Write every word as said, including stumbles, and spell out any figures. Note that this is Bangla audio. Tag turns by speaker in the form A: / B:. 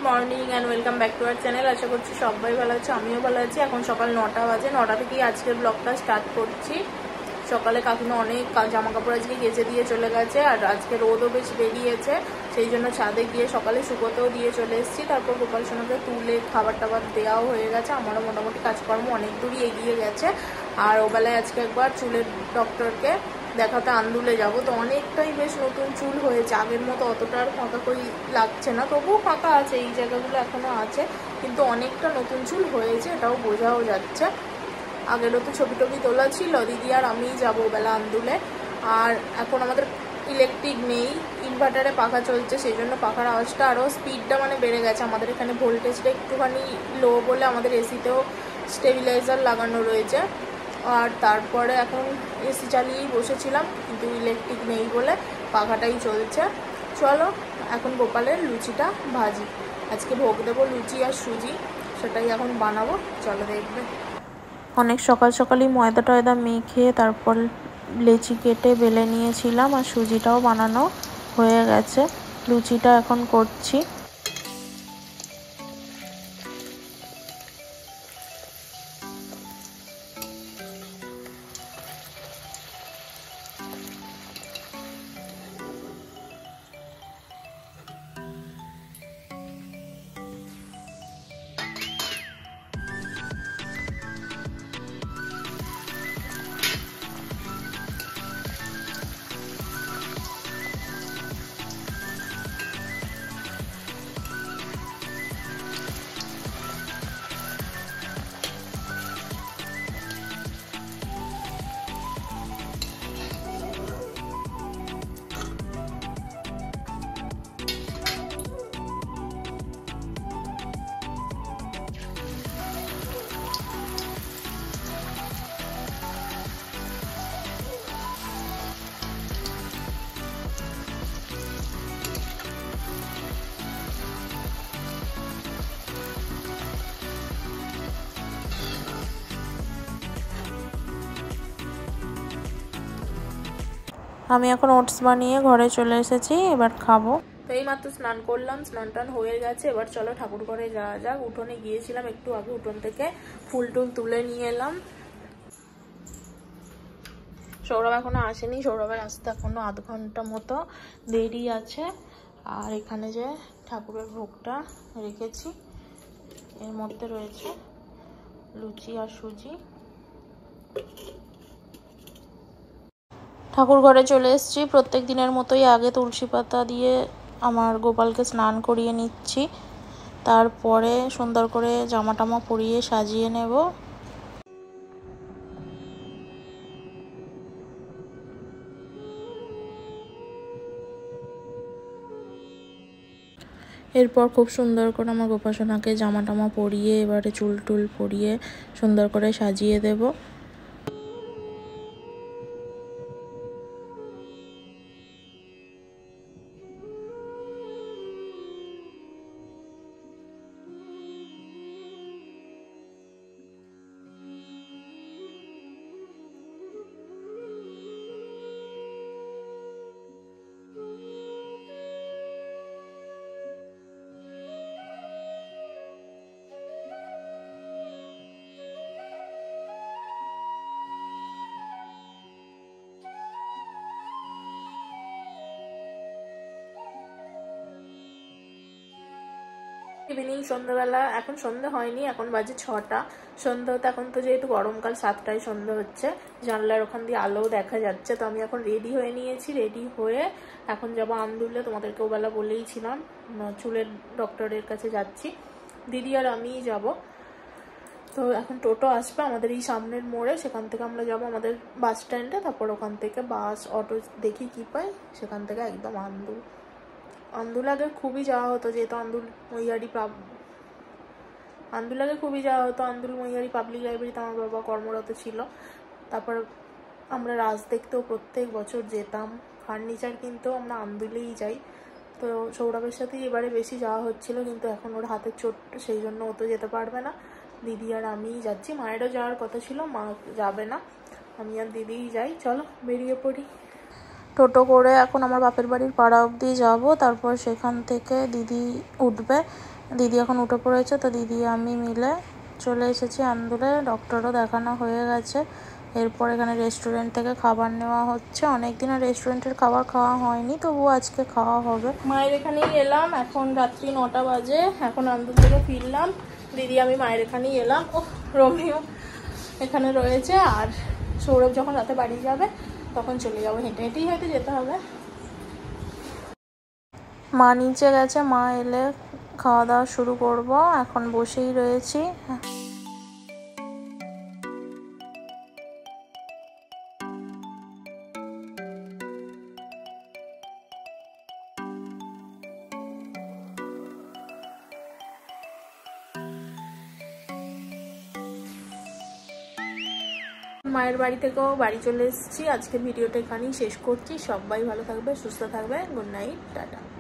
A: Morning and welcome back to our channel. আশা করছি সবাই ভালো আছে, আমিও ভালো আছি। এখন সকাল নটা বাজে, নটা থেকেই আজকের ব্লগটা স্টার্ট করছি। সকালে কাকিমা অনেক জামা কাপড় আজকে কেচে দিয়ে চলে গেছে, আর আজকে রোদও বেশ বেরিয়েছে, সেই জন্য ছাদে গিয়ে সকালে শুকোতেও দিয়ে চলে এসেছি। তারপর গোপাল সোনাকে তুলে খাবার টাবার দেওয়াও হয়ে গেছে। আমারও মোটামুটি কাজকর্ম অনেক দূরই এগিয়ে গেছে। আর ওবেলায় আজকে একবার চুলের ডক্টরকে দেখাতে আন্দুলে যাব, তো অনেকটাই বেশ নতুন চুল হয়েছে, আগের মতো অতটা আর ফাঁকা কই লাগছে না, তবুও ফাঁকা আছে, এই জায়গাগুলো এখনো আছে, কিন্তু অনেকটা নতুন চুল হয়েছে, এটাও বোঝাও যাচ্ছে। আগেরও তো ছবি টবি তোলা ছিল, দিদি আর আমিই যাবো বেলা আন্দুলে। আর এখন আমাদের ইলেকট্রিক নেই, ইনভার্টারে পাখা চলছে, সেই জন্য পাখার আওয়াজটা আরও স্পিডটা মানে বেড়ে গেছে। আমাদের এখানে ভোল্টেজটা একটুখানি লো বলে আমাদের এসিতেও স্টেবিলাইজার লাগানো রয়েছে। আর তারপরে এখন এসি চালিয়েই বসেছিলাম, কিন্তু ইলেকট্রিক নেই বলে পাখাটাই চলছে। চলো এখন গোপালের লুচিটা ভাজি, আজকে ভোগ দেবো লুচি আর সুজি, সেটাই এখন বানাবো, চলো দেখবে। অনেক সকাল সকালই ময়দা টয়দা মেখে তারপর লেচি কেটে বেলে নিয়েছিলাম, আর সুজিটাও বানানো হয়ে গেছে, লুচিটা এখন করছি। আমি এখন ওটস বানিয়ে ঘরে চলে এসেছি, এবার খাবো। তো এই মাত্র স্নান করলাম, স্নান টান হয়ে গেছে, এবার চলো ঠাকুর ঘরে যাওয়া যাক। উঠোনে গিয়েছিলাম একটু আগে, উঠোন থেকে ফুল টুল তুলে নিয়ে এলাম। সৌরভ এখনো আসেনি, সৌরভের আসতে এখনো আধ ঘন্টা মতো দেরি আছে। আর এখানে যে ঠাকুরের ভোগটা রেখেছি, এর মধ্যে রয়েছে লুচি আর সুজি। ঠাকুর ঘরে চলে এসেছি, প্রত্যেক দিনের মতোই আগে তুলসী পাতা দিয়ে আমার গোপালকে স্নান করিয়ে নিচ্ছি, তারপরে সুন্দর করে জামা টামা পরিয়ে সাজিয়ে নেব। এরপর খুব সুন্দর করে আমার গোপাল সোনাকে জামা টামা পরিয়ে এবারে চুল টুল পরিয়ে সুন্দর করে সাজিয়ে দেব। ইভিনিং সন্ধ্যাবেলা, এখন সন্ধ্যা হয়নি, এখন বাজে ছটা, সন্ধ্যা হতে এখন তো যেহেতু গরমকাল সাতটায় সন্ধ্যা হচ্ছে, জানলার ওখান দিয়ে আলোও দেখা যাচ্ছে। তো আমি এখন রেডি হয়ে নিয়েছি, রেডি হয়ে এখন যাবো আন্দুলে, তোমাদেরকে ওবেলা বলেইছিলাম চুলের ডক্টরের কাছে যাচ্ছি, দিদি আর আমিই যাব। তো এখন টোটো আসবে আমাদের এই সামনের মোড়ে, সেখান থেকে আমরা যাব আমাদের বাস স্ট্যান্ডে, তারপর ওখান থেকে বাস অটো দেখি কি পাই, সেখান থেকে একদম আন্দুল। আন্দুল আগে খুবই যাওয়া হতো, যেহেতু আন্দুল মহিয়ারি পাব আন্দুল আগে খুবই যাওয়া হতো আন্দুল মহিয়ারি পাবলিক লাইব্রেরিতে আমার বাবা কর্মরত ছিল। তারপর আমরা রাজ দেখতেও প্রত্যেক বছর যেতাম, ফার্নিচার কিনতেও আমরা আন্দুলেই যাই। তো সৌরভের সাথেই এবারে বেশি যাওয়া হচ্ছিল, কিন্তু এখন ওর হাতে চোট, সেই জন্য ও তো যেতে পারবে না, দিদি আর আমিই যাচ্ছি। মায়েরও যাওয়ার কথা ছিল, মা যাবে না, আমি আর দিদিই যাই। চলো বেরিয়ে পড়ি। টোটো করে এখন আমার বাপের বাড়ির পাড়া অবধি যাব, তারপর সেখান থেকে দিদি উঠবে, দিদি এখন উঠে পড়েছে, তো দিদি আমি মিলে চলে এসেছি আন্দুলে। ডক্টরও দেখানো হয়ে গেছে। এরপর এখানে রেস্টুরেন্ট থেকে খাবার নেওয়া হচ্ছে। অনেক দিন রেস্টুরেন্টের খাবার খাওয়া হয়নি, তবুও আজকে খাওয়া হবে। মায়ের এখানেই এলাম, এখন রাত্রি নটা বাজে। এখন আন্দুল থেকে ফিরলাম, দিদি আমি মায়ের এখানেই এলাম। ও রোমিও এখানে রয়েছে, আর সৌরভ যখন রাতে বাড়ি যাবে তখন চলে যাবো। হেঁটে হেঁটেই হয়তো যেতে হবে। মা নিচে গেছে, মা এলে খাওয়া দাওয়া শুরু করব। এখন বসেই রয়েছি। মায়ের বাড়ি থেকেও বাড়ি চলে এসেছি। আজকের ভিডিওটা এখানেই শেষ করছি। সবাই ভালো থাকবে, সুস্থ থাকবে। Good night, tata.